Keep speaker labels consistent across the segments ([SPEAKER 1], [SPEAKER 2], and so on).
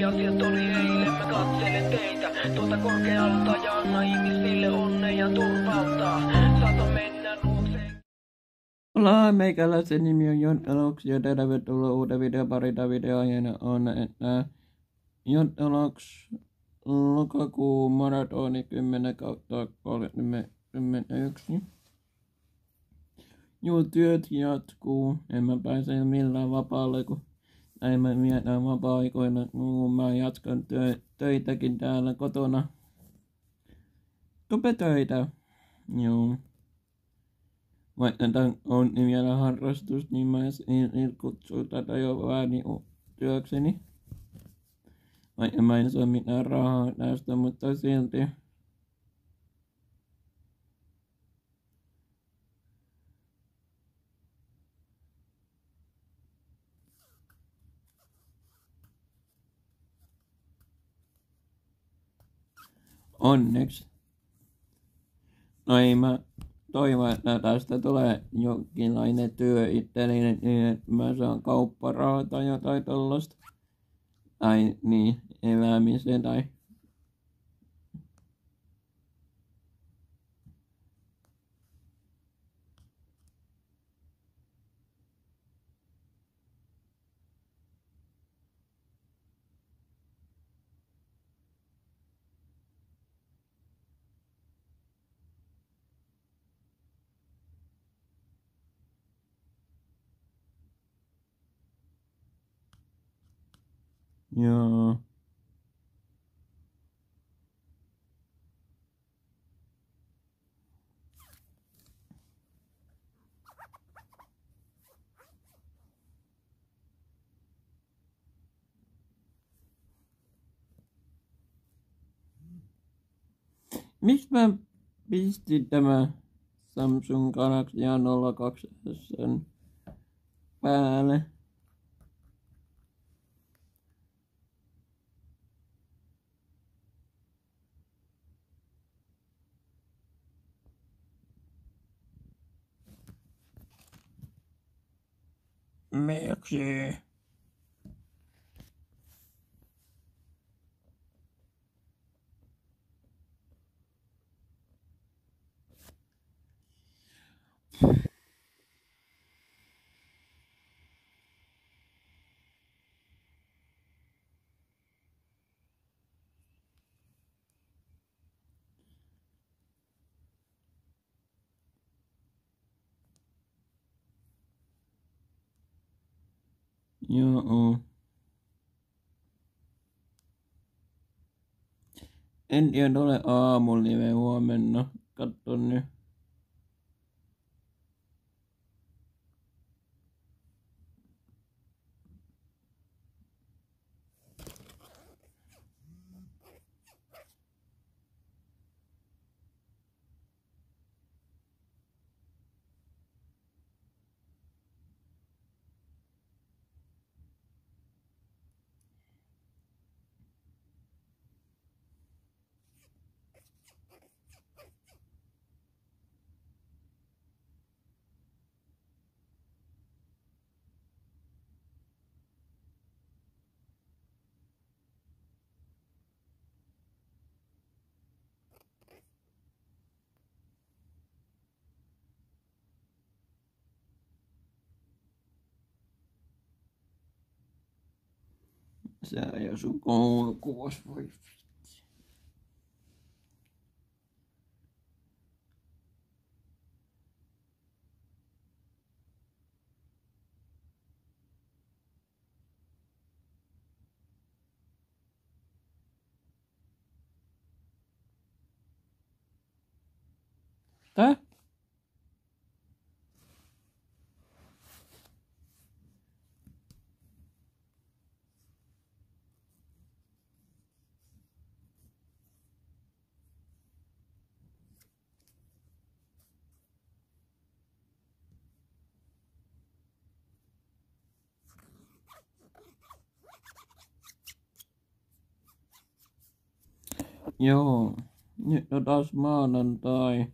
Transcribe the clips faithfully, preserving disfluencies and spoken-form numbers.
[SPEAKER 1] Kaikki asiat oli eilen, mä katselen teitä tuolta korkealta ja anna ihmisille onnea ja turvaltaa. Saata mennä luokseen.
[SPEAKER 2] Hola, meikäläisen nimi on Jontaloks ja tervetuloa uuden videon parita. Videoaiheena on, että Jontaloks lokakuun maratoni kymmenen kautta kolmekymmentäyksi. Juu, työt jatkuu. En mä pääse millään vapaalle, kun näin mä mietän vapaa-aikoina, kun mä jatkan työ, töitäkin täällä kotona. Tupetöitä. Joo. Vaikka tämän on vielä harrastus, niin mä en kutsu tätä jo väärin työkseni. Vaikka mä en saa mitään rahaa tästä, mutta silti. Onneksi. No ei mä toivon, että tästä tulee jonkinlainen työ itselleni, niin että mä saan kaupparahaa tai jotain tollasta. Tai niin, elämiseen tai... Joo. Miksi mä pistin tämä Samsung Galaxy A nolla kaksi S päälle? Miksi? Joo. En tiedä, ole aamulive huomenna. Katso nyt. Sä ja sun koulukuvas, voi vitsi. Tää? Joo, nyt on taas maanantai.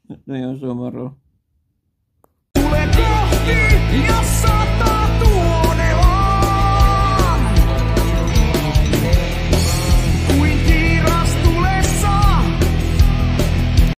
[SPEAKER 2] Toi on moro.
[SPEAKER 3] Tule kohti ja